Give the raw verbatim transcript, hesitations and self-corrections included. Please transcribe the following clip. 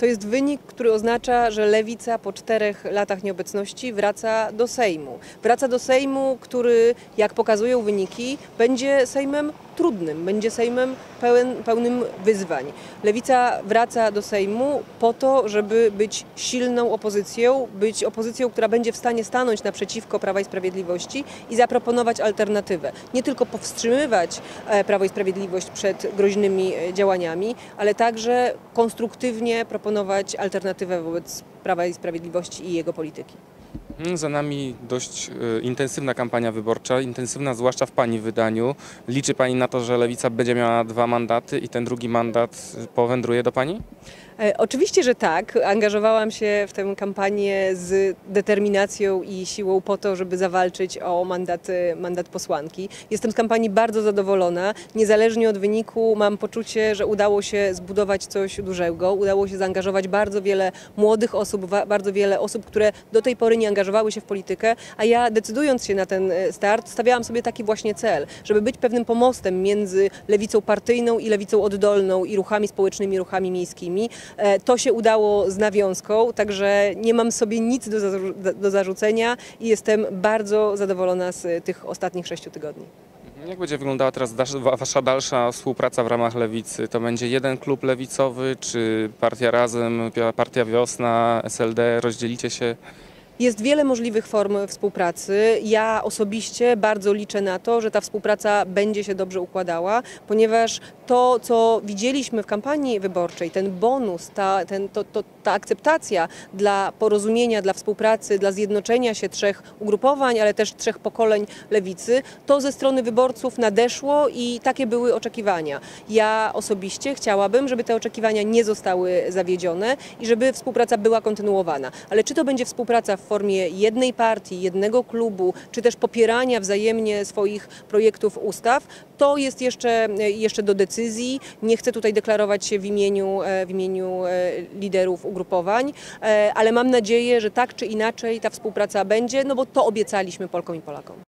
To jest wynik, który oznacza, że Lewica po czterech latach nieobecności wraca do Sejmu. Wraca do Sejmu, który, jak pokazują wyniki, będzie Sejmem trudnym, będzie Sejmem pełen, pełnym wyzwań. Lewica wraca do Sejmu po to, żeby być silną opozycją, być opozycją, która będzie w stanie stanąć naprzeciwko Prawa i Sprawiedliwości i zaproponować alternatywę. Nie tylko powstrzymywać Prawo i Sprawiedliwość przed groźnymi działaniami, ale także konstruktywnie proponować alternatywę wobec Prawa i Sprawiedliwości i jego polityki. Za nami dość intensywna kampania wyborcza, intensywna zwłaszcza w Pani wydaniu. Liczy Pani na to, że Lewica będzie miała dwa mandaty i ten drugi mandat powędruje do Pani? E, oczywiście, że tak. Angażowałam się w tę kampanię z determinacją i siłą po to, żeby zawalczyć o mandat, mandat posłanki. Jestem z kampanii bardzo zadowolona. Niezależnie od wyniku mam poczucie, że udało się zbudować coś dużego. Udało się zaangażować bardzo wiele młodych osób, bardzo wiele osób, które do tej pory nie angażowały się w politykę, a ja decydując się na ten start, stawiałam sobie taki właśnie cel, żeby być pewnym pomostem między lewicą partyjną i lewicą oddolną i ruchami społecznymi, ruchami miejskimi. To się udało z nawiązką, także nie mam sobie nic do, do zarzucenia i jestem bardzo zadowolona z tych ostatnich sześciu tygodni. Jak będzie wyglądała teraz Wasza dalsza współpraca w ramach Lewicy? To będzie jeden klub lewicowy, czy Partia Razem, Partia Wiosna, S L D? Rozdzielicie się? Jest wiele możliwych form współpracy. Ja osobiście bardzo liczę na to, że ta współpraca będzie się dobrze układała, ponieważ to, co widzieliśmy w kampanii wyborczej, ten bonus, ta, ten, to, to, ta akceptacja dla porozumienia, dla współpracy, dla zjednoczenia się trzech ugrupowań, ale też trzech pokoleń lewicy, to ze strony wyborców nadeszło i takie były oczekiwania. Ja osobiście chciałabym, żeby te oczekiwania nie zostały zawiedzione i żeby współpraca była kontynuowana. Ale czy to będzie współpraca w formie jednej partii, jednego klubu, czy też popierania wzajemnie swoich projektów ustaw, to jest jeszcze, jeszcze do decyzji. Nie chcę tutaj deklarować się w imieniu, w imieniu liderów ugrupowań, ale mam nadzieję, że tak czy inaczej ta współpraca będzie, no bo to obiecaliśmy Polkom i Polakom.